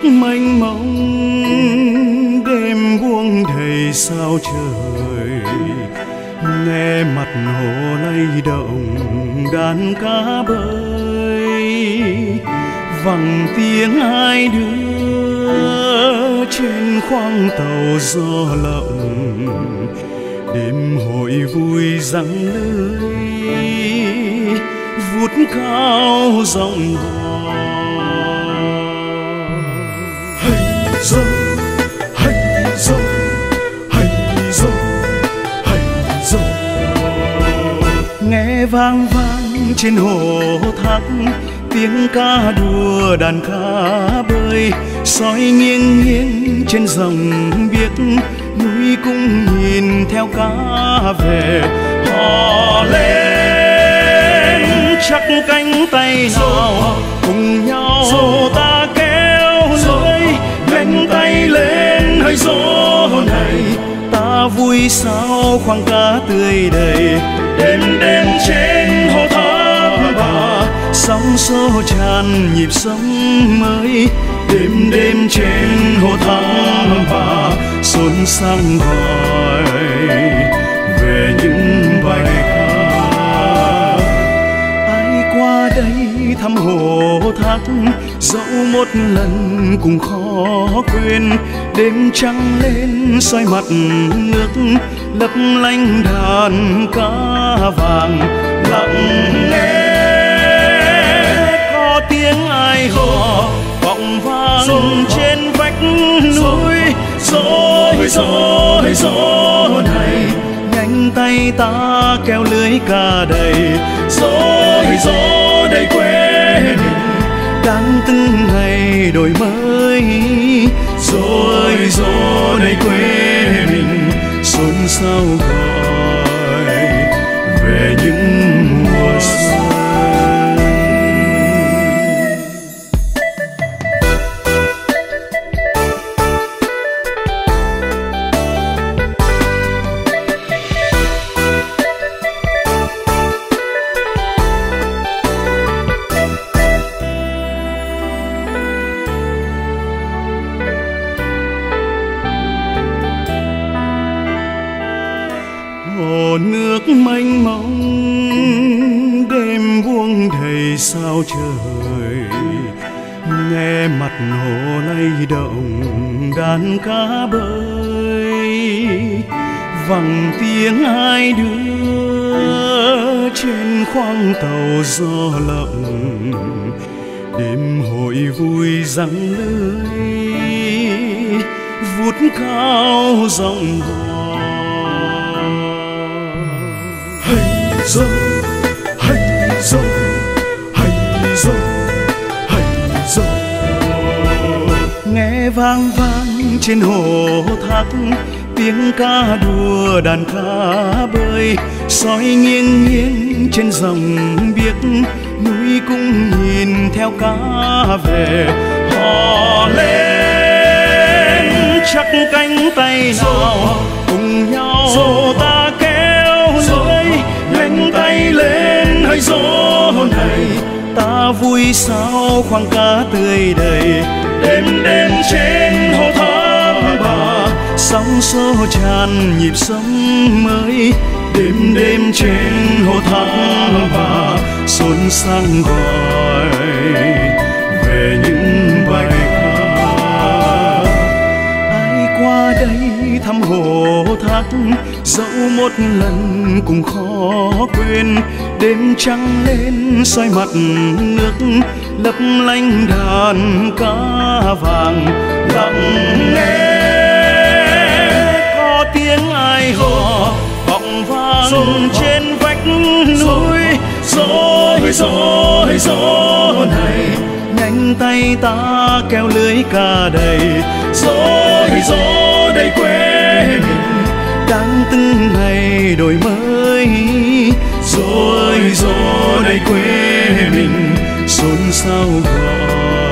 mênh mông, đêm buông đầy sao trời, nghe mặt hồ lay động đàn cá bơi, vẳng tiếng hai đứa trên khoang tàu gió lộng, đêm hội vui răng lưới vút cao giọng hò. Hay dô, hay dô, hay dô, hay dô, nghe vang vang trên hồ thác tiếng ca đùa đàn cá bơi, soi nghiêng nghiêng trên dòng biếc, núi cũng nhìn theo cá về. Hò lên chắc cánh tay nào cùng nhau ta kéo lưới, gánh tay lên hơi gió này, ta vui sao khoang cá tươi đầy. Đêm đêm trên hồ thác bà, sóng xô tràn nhịp sống mới. Đêm đêm trên hồ thác bà, xôn sang gọi về những bài ca. Ai qua đây thăm hồ thác, dẫu một lần cũng khó quên. Đêm trăng lên soi mặt nước, lấp lánh đàn cá vàng lặng nghe. Có tiếng ai hò vọng vang trên vách núi, rồi gió này nhanh tay ta kéo lưới cá đầy. Rồi gió đầy quê mình đang từng ngày đổi mới, rồi gió đầy quê mình xôn xao gọi về những mùa xuân. Hồ nước mênh mông, đêm buông đầy sao trời, nghe mặt hồ lay động đàn cá bơi, vẳng tiếng hai đứa trên khoang tàu gió lộng. Đêm hội vui răng lưới vút cao giọng hò. Hay dô, hay dô, hay dô, hay dô, nghe vang vang trên hồ thác tiếng ca đùa đàn cá bơi, soi nghiêng nghiêng trên dòng biếc, núi cũng nhìn theo cá về. Hò lên chắc cánh tay nào cùng nhau ta kéo lưới, gánh tay lên hơi gió này, ta vui sao khoang cá tươi đầy. Đêm đêm trên hồ thác bà, sóng xô tràn nhịp sống mới. Đêm đêm trên hồ thác bà, xôn sang gọi về những bài ca. Ai qua đây thăm hồ thác, dẫu một lần cũng khó quên. Đêm trăng lên soi mặt nước, lấp lánh đàn cá vàng lặng nghe. Có tiếng ai hò vọng vang trên vách núi, rồi gió này nhanh tay ta kéo lưới cá đầy. Rồi gió đầy quê mình đang từng ngày đổi mới, rồi gió đầy quê mình xôn xao gọi